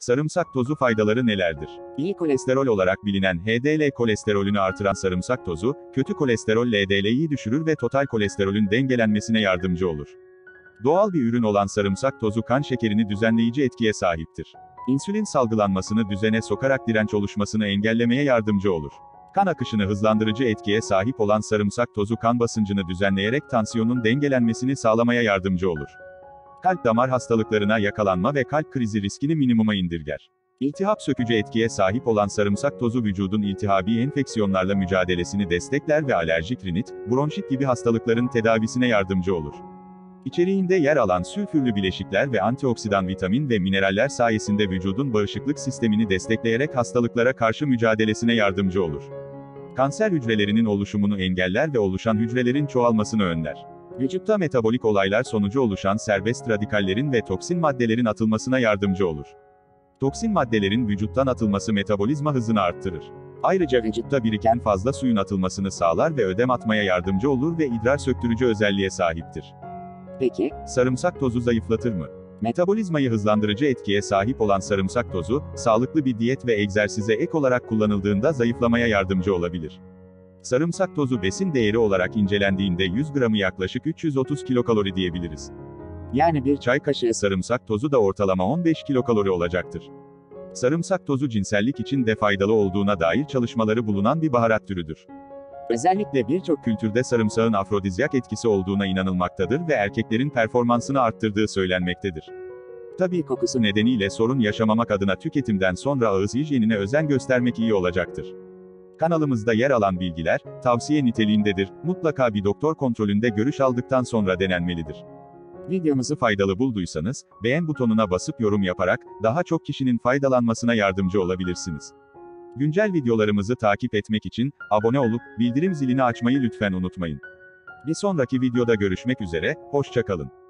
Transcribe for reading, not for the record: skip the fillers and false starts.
Sarımsak tozu faydaları nelerdir? İyi kolesterol olarak bilinen HDL kolesterolünü artıran sarımsak tozu, kötü kolesterol LDL'yi düşürür ve total kolesterolün dengelenmesine yardımcı olur. Doğal bir ürün olan sarımsak tozu kan şekerini düzenleyici etkiye sahiptir. İnsülin salgılanmasını düzene sokarak direnç oluşmasını engellemeye yardımcı olur. Kan akışını hızlandırıcı etkiye sahip olan sarımsak tozu kan basıncını düzenleyerek tansiyonun dengelenmesini sağlamaya yardımcı olur. Kalp damar hastalıklarına yakalanma ve kalp krizi riskini minimuma indirger. İltihap sökücü etkiye sahip olan sarımsak tozu vücudun iltihabi enfeksiyonlarla mücadelesini destekler ve alerjik rinit, bronşit gibi hastalıkların tedavisine yardımcı olur. İçeriğinde yer alan sülfürlü bileşikler ve antioksidan vitamin ve mineraller sayesinde vücudun bağışıklık sistemini destekleyerek hastalıklara karşı mücadelesine yardımcı olur. Kanser hücrelerinin oluşumunu engeller ve oluşan hücrelerin çoğalmasını önler. Vücutta metabolik olaylar sonucu oluşan serbest radikallerin ve toksin maddelerin atılmasına yardımcı olur. Toksin maddelerin vücuttan atılması metabolizma hızını arttırır. Ayrıca vücutta biriken fazla suyun atılmasını sağlar ve ödem atmaya yardımcı olur ve idrar söktürücü özelliğe sahiptir. Peki, sarımsak tozu zayıflatır mı? Metabolizmayı hızlandırıcı etkiye sahip olan sarımsak tozu, sağlıklı bir diyet ve egzersize ek olarak kullanıldığında zayıflamaya yardımcı olabilir. Sarımsak tozu besin değeri olarak incelendiğinde 100 gramı yaklaşık 330 kilokalori diyebiliriz. Yani bir çay kaşığı sarımsak tozu da ortalama 15 kilokalori olacaktır. Sarımsak tozu cinsellik için de faydalı olduğuna dair çalışmaları bulunan bir baharat türüdür. Özellikle birçok kültürde sarımsağın afrodizyak etkisi olduğuna inanılmaktadır ve erkeklerin performansını arttırdığı söylenmektedir. Tabii kokusu nedeniyle sorun yaşamamak adına tüketimden sonra ağız hijyenine özen göstermek iyi olacaktır. Kanalımızda yer alan bilgiler, tavsiye niteliğindedir, mutlaka bir doktor kontrolünde görüş aldıktan sonra denenmelidir. Videomuzu faydalı bulduysanız, beğen butonuna basıp yorum yaparak, daha çok kişinin faydalanmasına yardımcı olabilirsiniz. Güncel videolarımızı takip etmek için, abone olup, bildirim zilini açmayı lütfen unutmayın. Bir sonraki videoda görüşmek üzere, hoşça kalın.